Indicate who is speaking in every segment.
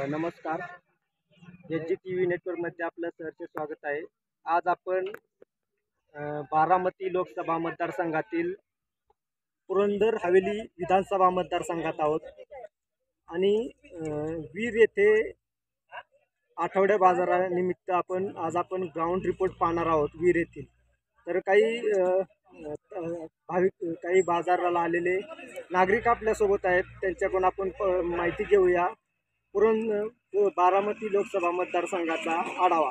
Speaker 1: नमस्कार. SG TV नेटवर्कमध्ये आपलं सहर्ष स्वागत आहे. आज आपण बारामती लोकसभा मतदारसंघातील पुरंदर हवेली विधानसभा मतदारसंघात आहोत आणि वीर येथे आठवड्या बाजारानिमित्त आपण ग्राउंड रिपोर्ट पाहणार आहोत वीर येथील. तर काही बाजाराला आलेले नागरिक आपल्यासोबत आहेत, त्यांच्याकडून आपण माहिती घेऊया बारामती लोकसभा मतदारसंघाचा आढावा.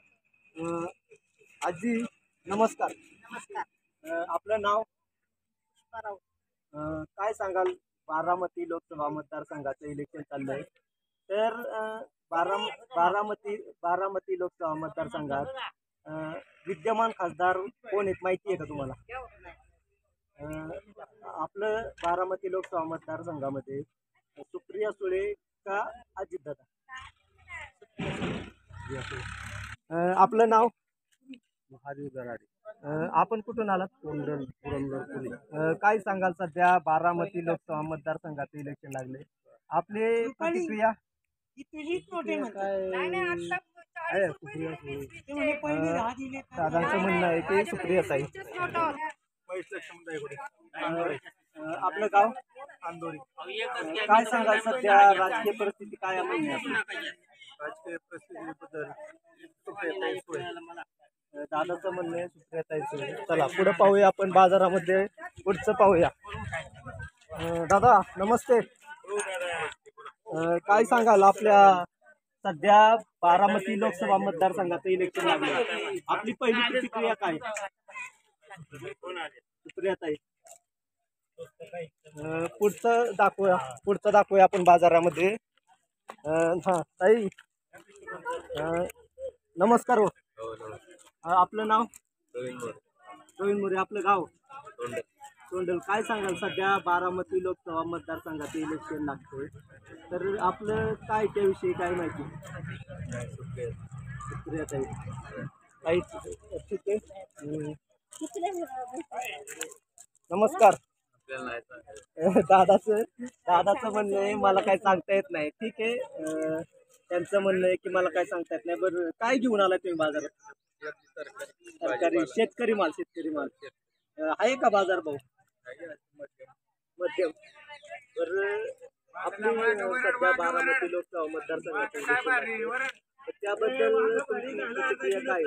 Speaker 1: आजी नमस्कार.
Speaker 2: नमस्कार.
Speaker 1: आपलं नाव? काय सांगाल, बारामती लोकसभा मतदारसंघाचं इलेक्शन चाललंय तर बारामती लोकसभा मतदारसंघात विद्यमान खासदार कोण आहेत माहिती आहे का तुम्हाला? आपलं बारामती लोकसभा मतदारसंघामध्ये सुप्रिया सुळे का अजितदादा? आपलं नाव? महादेव दराडे. आपण कुठून आलात? पुरंदर. काय सांगाल, सध्या बारामती लोकसभा मतदारसंघाचे इलेक्शन लागले, आपले प्रतिक्रिया? दादांचं म्हणणं आहे की सुप्रियाताई. आपलं गाव? अंदोरी. काय सांगाल, सध्या राजकीय परिस्थिती काय आहे? राजकीय परिस्थितीबद्दल दादाचं म्हणणं आहे सुप्रियाताई. चला पुढे पाहूया, आपण बाजारामध्ये पुढचं पाहूया. दादा नमस्ते. काय सांगाल, आपल्या सध्या बारामती लोकसभा मतदारसंघाचं इलेक्शन लागलं, आपली पहिली प्रतिक्रिया काय? सुप्रियाताई. पुढचं दाखवूया आपण बाजारामध्ये. हा ताई नमस्कार. हो, आपलं नाव? प्रवीण मोरे. आपलं गाव? तोंडल. काय सांगाल, सध्या बारामती लोकसभा मतदारसंघाचे इलेक्शन लागतोय तर आपलं काय त्याविषयी काय माहिती? सुप्रियाताई. काही ठीक आहे. नमस्कार. दादाचं म्हणणं आहे मला काय सांगता येत नाही. ठीक आहे, त्यांचं म्हणणं आहे की मला काय सांगता येत नाही. बरं, काय घेऊन आला तुम्ही बाजारात? सरकारी शेतकरी माल आहे का बाजार भाऊ? मध्यम. बरं, आपली सध्या बारामती लोकसभा मतदारसंघात त्याबद्दल प्रतिक्रिया काय?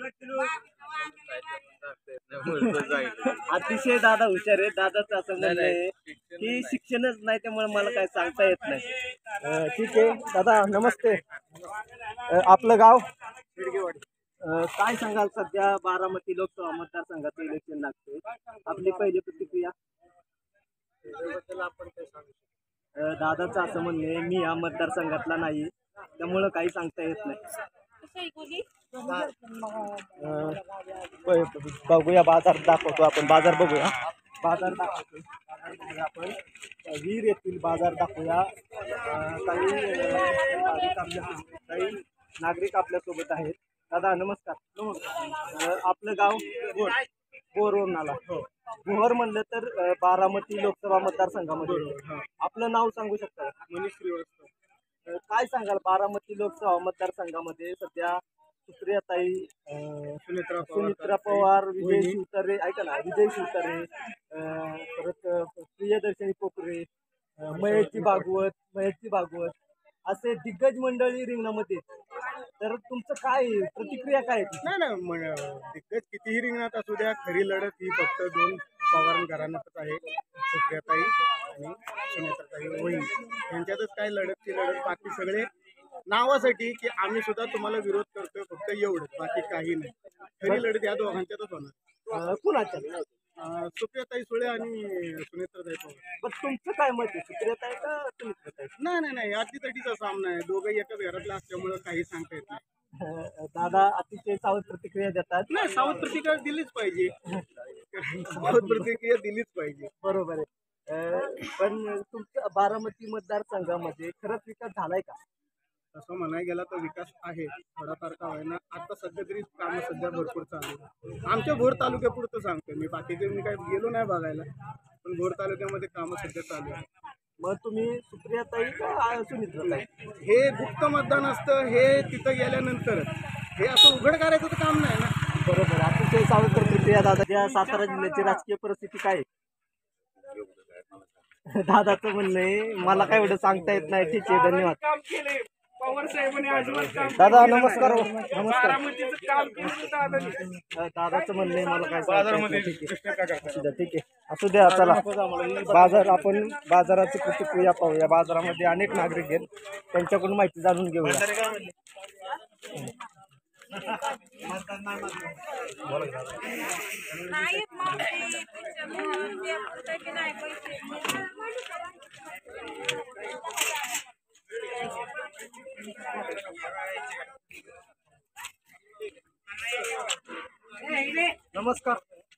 Speaker 1: अतिशय दादा हुशार आहे. दादाचं असं म्हणणं आहे की शिक्षणच नाही त्यामुळे मला काय सांगता येत नाही. ठीक आहे दादा नमस्ते. आपलं गाव? शिडगेवाडी. काय सांगाल, सध्या बारामती लोकसभा मतदारसंघाचं इलेक्शन लागते, आपली पहिली प्रतिक्रिया? आपण काय सांगू? दादाचं असं म्हणणं आहे मी या मतदारसंघातला नाही त्यामुळं काही सांगता येत नाही. बघूया बाजार दाखवतो आपण. बाजार बघूया. बाजार दाखवतो आपण. वीर येथील बाजार दाखवूया. काही नागरिक आपल्यासोबत आहेत. दादा नमस्कार. आपलं गाव? बोरवरून आला. बोहर म्हणलं तर बारामती लोकसभा मतदारसंघामध्ये. आपलं नाव सांगू शकता? मनीष श्रीवास्तव. काय सांगाल, बारामती लोकसभा मतदारसंघामध्ये सध्या सुप्रियाताई, सुनित्रा पवार, विजय शिवतारे, ऐका ना, विजय शिवतारे, परत प्रियदर्शनी कोकरे, महेशजी भागवत असे दिग्गज मंडळी रिंगणामध्ये. तर तुमचं काय प्रतिक्रिया काय?
Speaker 2: नाही, दिग्गज कितीही रिंगणात असू द्या, खरी लढत ही फक्त दोन पवार घराण्यातच आहे, सुप्रियाताई आणि सुनेत्राताई वहिनी यांच्यातच काय लढत. बाकी सगळे नावासाठी की आम्ही सुद्धा तुम्हाला विरोध करतोय फक्त एवढं, बाकी काही नाही. खरी लढत या दोघांच्यातच होणार.
Speaker 1: कुणाच्या?
Speaker 2: सुप्रियाताई सुळे आणि सुनेत्राताई पवार.
Speaker 1: पण तुमचं काय मत आहे, सुप्रियाताई का सुनेत्राताई?
Speaker 2: नाही, अटीतटीचा सामना आहे. दोघंही एकाच घरातला असल्यामुळे काही सांगता येत नाही.
Speaker 1: दादा अतिशय सावध प्रतिक्रिया देतात.
Speaker 2: नाही, सावध प्रतिक्रिया दिलीच पाहिजे. सावध प्रतिक्रिया दिलीच पाहिजे.
Speaker 1: बरोबर आहे. पण तुमच्या बारामती मतदारसंघामध्ये खरंच विकास झालाय का?
Speaker 2: तसं म्हणायला गेला तर विकास आहे, थोडाफार का होईना. आता सध्या तरी कामं सध्या भरपूर चालू आहे. आमच्या भोर तालुक्यापुरतं सांगतो मी, बाकीचे मी काही गेलो नाही बघायला, पण भोर तालुक्यामध्ये कामं सध्या चालू आहे.
Speaker 1: मग तुम्ही सुप्रियाताई का सुनित्राताई?
Speaker 2: हे गुप्त मतदान असतं, हे तिथं गेल्यानंतर हे असं उघड करायचं तर काम नाही ना.
Speaker 1: बरोबर. अतिशय सावधकर प्रतिक्रिया दादा. या सातारा जिल्ह्याची राजकीय परिस्थिती काय आहे? दादाचं म्हणणं आहे मला काय एवढं सांगता येत नाही. ठीक आहे, धन्यवाद. दादा नमस्कार. नमस्कार. दादाचं म्हणणं आहे मला काय सांगता येत नाही. ठीक आहे, ठीक आहे, असू द्या. चला आपण बाजाराची प्रतिक्रिया पाहूया. बाजारामध्ये अनेक नागरिक आहेत, त्यांच्याकडून माहिती जाणून घेऊया. नमस्कार.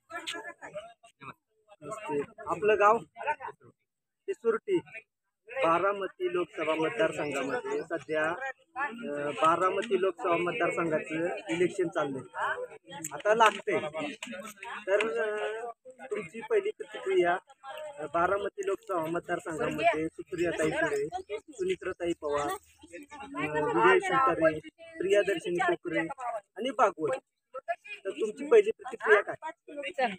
Speaker 1: आपलं गाव सुरटी. बारामती लोकसभा मतदारसंघामध्ये सध्या बारामती लोकसभा मतदारसंघाचं इलेक्शन चाललंय, आता लागतंय. तर तुमची पहिली प्रतिक्रिया बारामती लोकसभा मतदारसंघामध्ये सुप्रियाताई सुळे, सुनित्राताई पवार, विजय शिवतारे, प्रियादर्शनी कोकरे आणि भागवत. तर तुमची पहिली प्रतिक्रिया काय?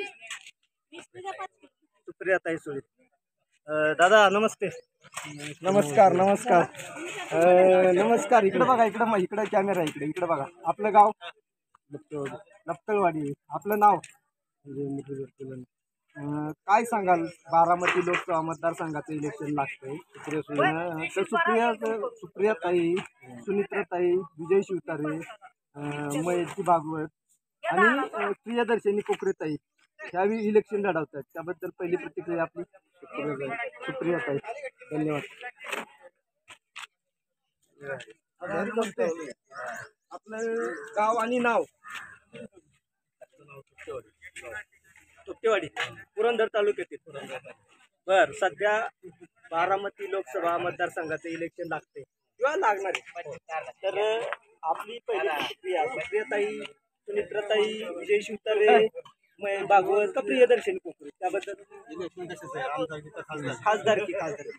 Speaker 1: सुप्रियाताई सुळे. दादा नमस्ते. नमस्कार. नमस्कार. नमस्कार. इकडे बघा, इकडे कॅमेरा इकडे बघा. आपलं गाव लपतळवाडी. आपलं नाव काय सांगाल? बारामती लोकसभा मतदारसंघाचं इलेक्शन लागतंय. सुप्रियाताई, सुनित्राताई, विजय शिवतारे, मयती भागवत आणि प्रियदर्शनी कोकरेताई ह्यावेळी इलेक्शन लढवतात. त्याबद्दल पहिली प्रतिक्रिया आपली सुप्रियाताई. धन्यवाद. आपलं गाव आणि नाव? तुपटेवाडी, पुरंदर तालुक्यातील. बर. सध्या बारामती लोकसभा मतदारसंघाचं इलेक्शन लागते किंवा लागणार आहे. तर आपली पहिली प्रतिक्रिया सुप्रियाताई, सुनित्राताई, विजय शिवतारे, भागवत का प्रियदर्शनी कोकरे त्याबद्दल? खासदारकी.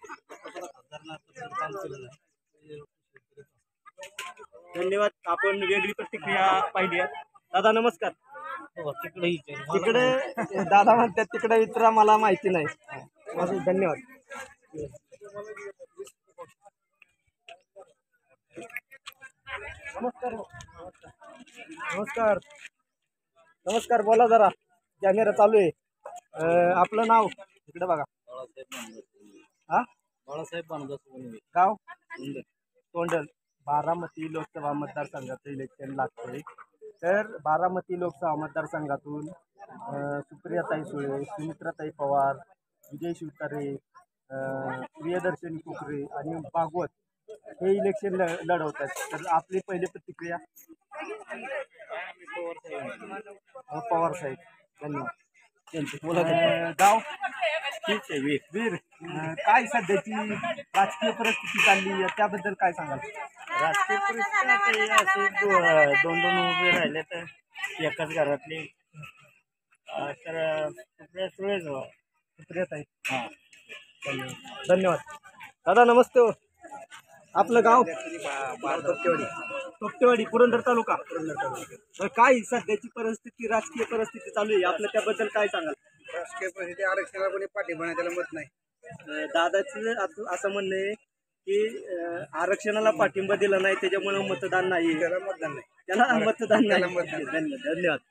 Speaker 1: धन्यवाद. आपण वेगळी प्रतिक्रिया पाहिली आहे. दादा नमस्कार. तिकडे दादा म्हणतात तिकडे विचारा, मला माहिती नाही. धन्यवाद. नमस्कार. नमस्कार. नमस्कार. बोला जरा, कॅमेरा चालू आहे. आपलं नाव? इकडे बघा. हा, बाळासाहेब. गाव तोंडल. बारामती लोकसभा मतदारसंघाचं इलेक्शन लागतंय. तर बारामती लोकसभा मतदारसंघातून सुप्रियाताई सुळे, सुनित्राताई पवार, विजय शिवतारे, प्रियदर्शनी कोकरे आणि भागवत हे इलेक्शन लढवतात. तर आपली पहिली प्रतिक्रिया? पवार साहेब. धन्यवाद. गाव? ठीक आहे, वीर. काय सध्याची राजकीय परिस्थिती चालली त्याबद्दल काय सांगाल?
Speaker 3: राजकीय परिस्थिती अशी दोन उभे राहिले तर एकाच घरातली तर
Speaker 1: सुप्रियाताई. हां, धन्यवाद. दादा नमस्ते. हो, आपलं गाव? तोपटेवाडी, पुरंदर तालुका. काय सध्याची परिस्थिती, राजकीय परिस्थिती चालू आहे आपलं, त्याबद्दल काय सांगाल?
Speaker 2: राजकीय परिस्थिती आरक्षणाला कोणी पाठिंबा त्याला मत नाही.
Speaker 1: दादाचं असं म्हणणं आहे की आरक्षणाला पाठिंबा दिला नाही त्याच्यामुळे मतदान नाही.
Speaker 2: त्याला मतदान नाही.
Speaker 1: त्याला मतदान नाही.
Speaker 2: मतदान.
Speaker 1: धन्यवाद.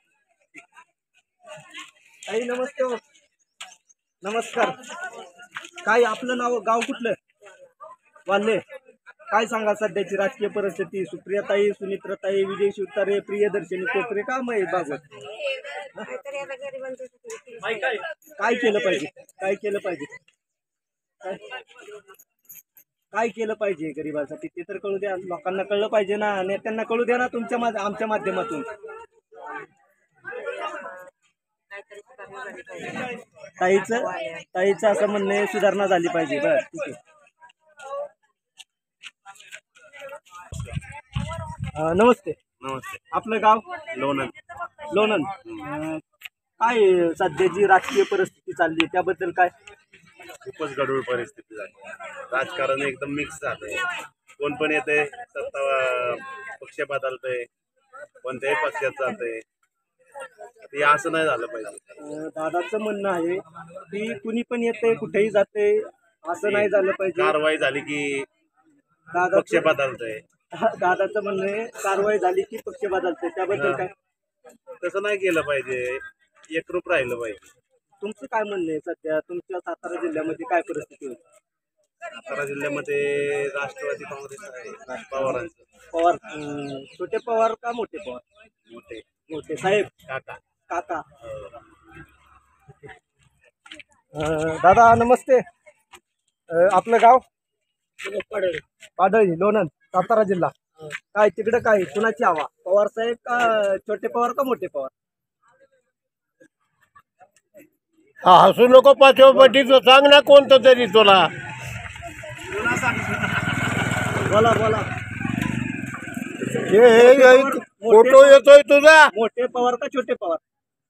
Speaker 1: ताई नमस्ते. हो, नमस्कार. काय आपलं नाव, गाव कुठलं? वाल्हे. काय सांगा सध्याची राजकीय परिस्थिती? सुप्रियाताई, सुनित्राताई, विजय शिवतारे, प्रियदर्शनी कोकरे का महेश भागवत? काय केलं पाहिजे? काय केलं पाहिजे? काय केलं पाहिजे गरिबांसाठी ते तर कळू द्या. लोकांना कळलं पाहिजे ना, नेत्यांना कळू द्या ना तुमच्या आमच्या माध्यमातून. ताईचं असं म्हणणं आहे सुधारणा झाली पाहिजे. बरं, ठीक आहे. नमस्ते. आपलं गाव? लोणंद. काय सध्याची राजकीय परिस्थिती चालली त्याबद्दल काय?
Speaker 4: खूपच गडूळ परिस्थिती झाली. राजकारण एकदम मिक्स झालंय. कोण पण येते सत्ता पक्ष बदलतंय, कोणत्याही पक्षात जाते. ते असं नाही झालं पाहिजे.
Speaker 1: दादाचं म्हणणं आहे की कुणी पण येते कुठेही जाते, असं नाही झालं पाहिजे.
Speaker 4: कारवाई झाली की पक्ष
Speaker 1: दादाचं
Speaker 4: बदलतंय.
Speaker 1: दादाचं म्हणणं आहे कारवाई झाली की पक्ष बदलते, त्याबद्दल काय?
Speaker 4: तसं नाही केलं पाहिजे. एकरूप राहिलं पाहिजे.
Speaker 1: तुमचं काय म्हणणं आहे सध्या तुमच्या सातारा जिल्ह्यामध्ये काय परिस्थिती होती?
Speaker 4: सातारा जिल्ह्यामध्ये राष्ट्रवादी काँग्रेस आहे पवारांचं.
Speaker 1: पवार छोटे पवार का मोठे पवार?
Speaker 4: मोठे
Speaker 1: मोठे साहेब
Speaker 4: काका.
Speaker 1: काका. दादा नमस्ते. आपलं गाव? पाडळी लोणंद सातारा जिल्हा. काय तिकडे काय कुणाची हवा? पवार साहेब का छोटे पवार का मोठे पवार?
Speaker 5: हसू नको पाठीचं सांग ना कोणतं तरी तुला.
Speaker 1: बोला बोला.
Speaker 5: हे फोटो येतोय तुझा.
Speaker 1: मोठे पवार का छोटे पवार?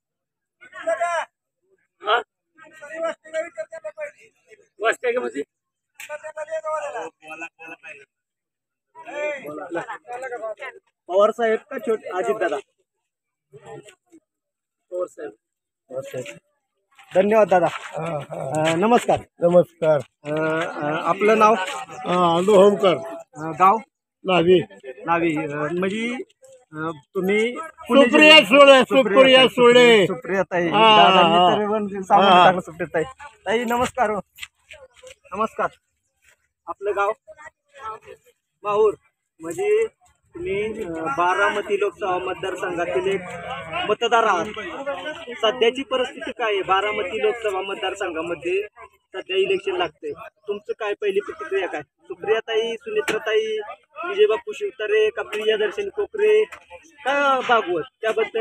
Speaker 1: पवार साहेब का छोटे अजित दादा? पवार साहेब. धन्यवाद दादा. नमस्कार.
Speaker 5: नमस्कार.
Speaker 1: आपलं नाव?
Speaker 5: होमकर.
Speaker 1: गाव?
Speaker 5: नावी.
Speaker 1: नावी. म्हणजे तुम्ही पुणे
Speaker 5: सुप्रिया सुळे. सुप्रिया सुळे.
Speaker 1: सुप्रिया ताई.
Speaker 5: हा,
Speaker 1: दादांनी तर सुप्रिया ताई. ताई नमस्कार. नमस्कार. आपलं गाव? माहूर. म्हणजे तुम्ही बारामती लोकसभा मतदारसंघातील एक मतदार आहात. सध्याची परिस्थिती काय आहे बारामती लोकसभा मतदारसंघामध्ये? सध्या इलेक्शन लागते. तुमचं काय पहिली प्रतिक्रिया काय? सुप्रियाताई, सुनित्राताई, विजय बापू शिवतारे का प्रियदर्शनी कोकरे का भागवत, त्याबद्दल?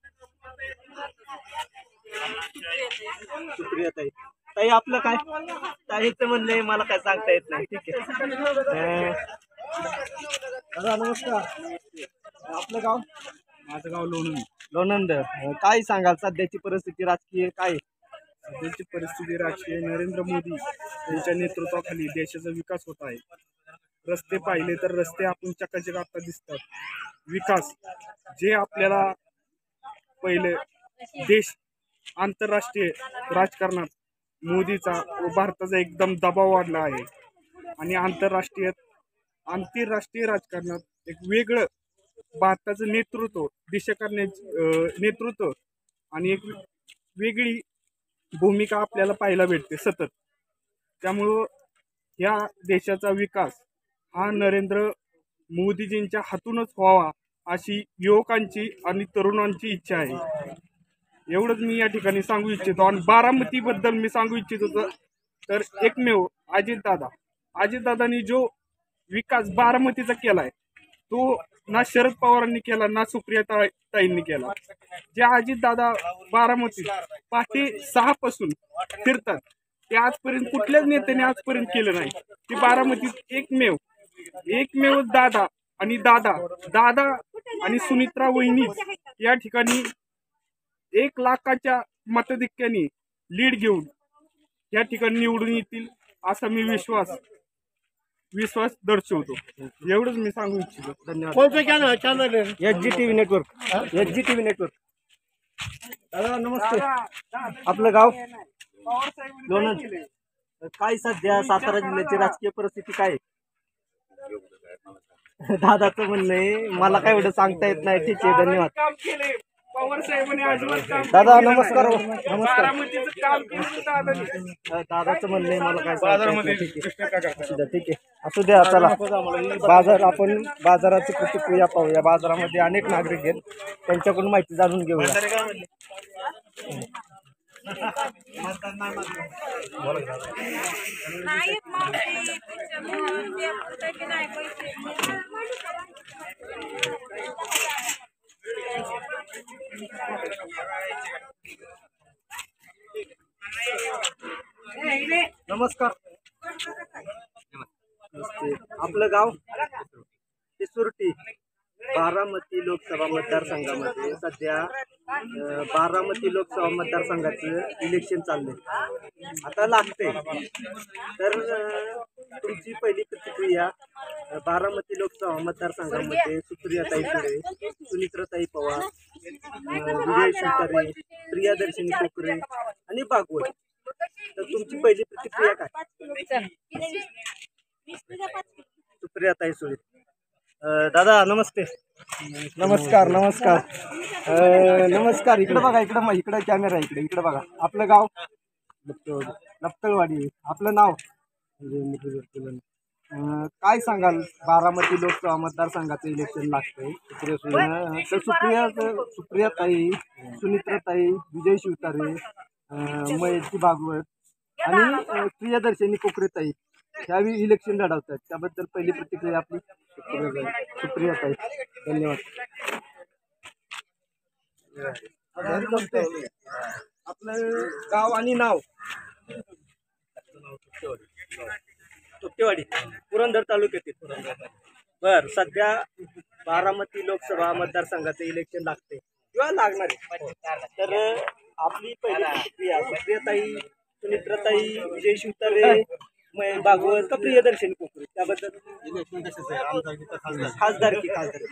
Speaker 1: सुप्रियाताई. ताई आपलं काय? ताईचं म्हणणं आहे मला काय सांगता येत नाही. ठीक आहे. दादा नमस्कार. आपलं गाव?
Speaker 2: माझं गाव लोणंद.
Speaker 1: लोणंद. काय सांगाल सध्याची परिस्थिती राजकीय काय?
Speaker 2: सध्याची परिस्थिती राजकीय नरेंद्र मोदी यांच्या नेतृत्वाखाली देशाचा विकास होत आहे. रस्ते पाहिले तर रस्ते आपण चकाचक आता दिसतात. विकास जे आपल्याला पहिले देश आंतरराष्ट्रीय राजकारणात मोदीचा व भारताचा एकदम दबाव वाढला आहे आणि आंतरराष्ट्रीय राजकारणात एक वेगळं भारताचं नेतृत्व दिशा करण्याचे नेतृत्व आणि एक वेगळी भूमिका आपल्याला पाहायला भेटते सतत. त्यामुळं या देशाचा विकास हा नरेंद्र मोदीजींच्या हातूनच व्हावा अशी युवकांची आणि तरुणांची इच्छा आहे. एवढंच मी या ठिकाणी सांगू इच्छितो. आणि बारामतीबद्दल मी सांगू इच्छित होतो तर एकमेव अजितदादांनी जो विकास बारामतीचा केलाय तो ना शरद पवारांनी केला ना सुप्रिया ताईंनी केला. जे अजितदादा बारामतीत पहाटे 6 पासून फिरतात ते आजपर्यंत कुठल्याच नेत्याने आजपर्यंत केलं नाही. ते बारामतीत एकमेव दादा आणि सुनित्रा वहिनीच या ठिकाणी 1 लाखाच्या मतधिक्याने लीड घेऊन या ठिकाणी निवडून येतील असा मी विश्वास दर्शवतो. एवढंच मी सांगू इच्छितो.
Speaker 1: धन्यवाद.
Speaker 5: कोणतं चॅनल आहे?
Speaker 1: SGTV network. SGTV network. दादा नमस्ते. आपलं गाव? लोणंद. काय सध्या सातारा जिल्ह्याची राजकीय परिस्थिती काय आहे? दादाचं म्हणणं आहे मला काय एवढं सांगता येत नाही. ठीक आहे. धन्यवाद.
Speaker 2: काम केले पवार साहेबांनी अजिबात काम
Speaker 1: दादा नमस्कार. नमस्कार.
Speaker 2: बारामतीचं काम केलं दादांनी.
Speaker 1: दादाचं म्हणणं आहे मला काय सांगता येत नाही. ठीक आहे. ठीक आहे. असू द्या. चला आपण बाजाराची प्रतिक्रिया पाहूया. बाजारामध्ये अनेक नागरिक आहेत, त्यांच्याकडून माहिती जाणून घेऊया. नमस्कार. आपलं गाव? सुरटी. बारामती लोकसभा मतदारसंघामध्ये सध्या बारामती लोकसभा मतदारसंघाचं इलेक्शन चाललंय. आता लागते तर तुमची पहिली प्रतिक्रिया बारामती लोकसभा मतदारसंघामध्ये सुप्रियाताई सुळे, सुनित्राताई पवार, विजय शिवतारे, प्रियादर्शनी कोकरे आणि भागवत. तर तुमची पहिली प्रतिक्रिया काय? सुप्रियाताई सुळे. दादा नमस्ते. नमस्कार नमस्कार. नमस्कार. इकडे बघा, इकडे कॅमेरा, इकडे बघा. आपलं गाव लपतळवाडी. आपलं नाव काय सांगाल? बारामती लोकसभा मतदारसंघाचं इलेक्शन लागतंय. तर सुप्रियाताई, सुनित्राताई, विजय शिवतारे, महेशजी भागवत आणि प्रियदर्शनी कोकरेताई ह्यावेळी इलेक्शन लढवत आहेत. त्याबद्दल पहिली प्रतिक्रिया आपली सुप्रियाताई. धन्यवाद. आपलं गाव आणि नाव? तुपटेवाडी, पुरंदर तालुक्यातील. बर, सध्या बारामती लोकसभा मतदारसंघाचं इलेक्शन लागते किंवा लागणार आहे. तर आपली पहिली प्रतिक्रिया सुप्रियाताई, सुनित्राताई, विजय शिवतारे, भागवत का प्रियदर्शनी कोकरे त्याबद्दल? खासदारकी.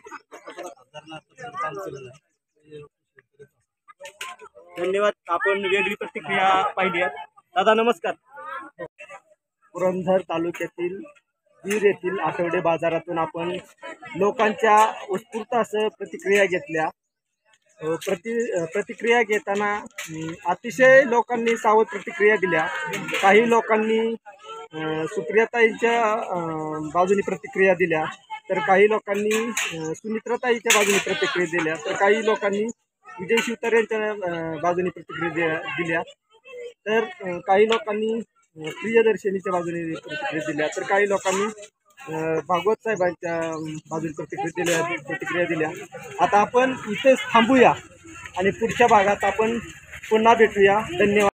Speaker 1: धन्यवाद. आपण वेगळी प्रतिक्रिया पाहिली आहे. दादा नमस्कार. पुरंदर तालुक्यातील बीर येथील आठवडे बाजारातून आपण लोकांच्या उत्स्फूर्त असं प्रतिक्रिया घेतल्या. प्रतिक्रिया घेताना अतिशय लोकांनी सावध प्रतिक्रिया दिल्या. काही लोकांनी सुप्रियाताईंच्या बाजूने प्रतिक्रिया दिल्या, तर काही लोकांनी सुनित्राताईच्या बाजूने प्रतिक्रिया दिल्या, तर काही लोकांनी विजय शिवतारे यांच्या बाजूने प्रतिक्रिया दिल्या, तर काही लोकांनी प्रियदर्शनीच्या बाजूने प्रतिक्रिया दिल्या, तर काही लोकांनी भागवत साहेबांच्या बाजूने प्रतिक्रिया दिल्या. आता आपण इथेच थांबूया आणि पुढच्या भागात आपण पुन्हा भेटूया. धन्यवाद.